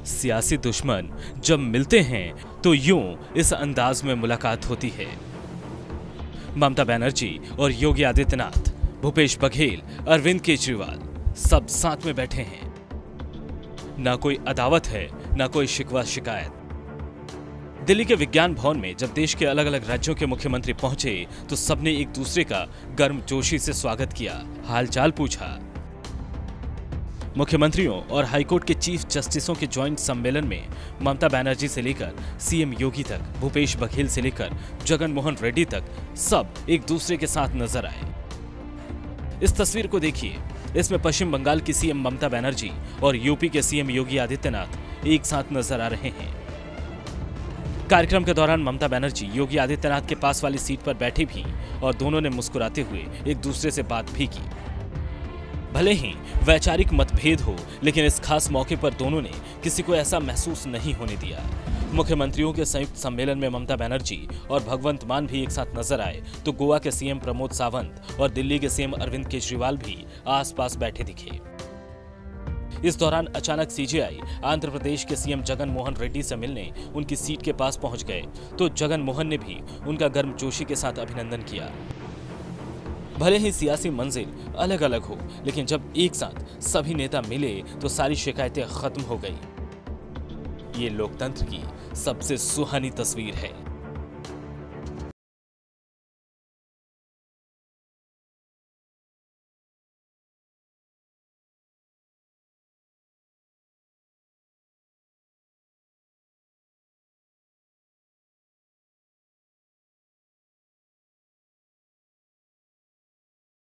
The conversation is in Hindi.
सियासी दुश्मन जब मिलते हैं तो यूं इस अंदाज में मुलाकात होती है। ममता बनर्जी और योगी आदित्यनाथ, भूपेश बघेल, अरविंद केजरीवाल सब साथ में बैठे हैं। ना कोई अदावत है, ना कोई शिकवा शिकायत। दिल्ली के विज्ञान भवन में जब देश के अलग अलग राज्यों के मुख्यमंत्री पहुंचे तो सबने एक दूसरे का गर्मजोशी से स्वागत किया, हालचाल पूछा। मुख्यमंत्रियों और हाईकोर्ट के चीफ जस्टिसों के ज्वाइंट सम्मेलन में ममता बनर्जी से लेकर सीएम योगी तक, भूपेश बघेल से लेकर जगन मोहन रेड्डी तक सब एक दूसरे के साथ नजर आए। इस तस्वीर को देखिए, इसमें पश्चिम बंगाल की सीएम ममता बनर्जी और यूपी के सीएम योगी आदित्यनाथ एक साथ नजर आ रहे हैं। कार्यक्रम के दौरान ममता बनर्जी योगी आदित्यनाथ के पास वाली सीट पर बैठी भी और दोनों ने मुस्कुराते हुए एक दूसरे से बात भी की। भले ही वैचारिक मतभेद हो, लेकिन इस खास मौके पर दोनों ने किसी को ऐसा महसूस नहीं होने दिया। मुख्यमंत्रियों के संयुक्त सम्मेलन में ममता बनर्जी और भगवंत मान भी एक साथ नजर आए तो गोवा के सीएम प्रमोद सावंत और दिल्ली के सीएम अरविंद केजरीवाल भी आसपास बैठे दिखे। इस दौरान अचानक सीजेआई आंध्र प्रदेश के सीएम जगन मोहन रेड्डी से मिलने उनकी सीट के पास पहुंच गए तो जगन मोहन ने भी उनका गर्मजोशी के साथ अभिनंदन किया। भले ही सियासी मंजिल अलग अलग हो, लेकिन जब एक साथ सभी नेता मिले तो सारी शिकायतें खत्म हो गई। ये लोकतंत्र की सबसे सुहानी तस्वीर है।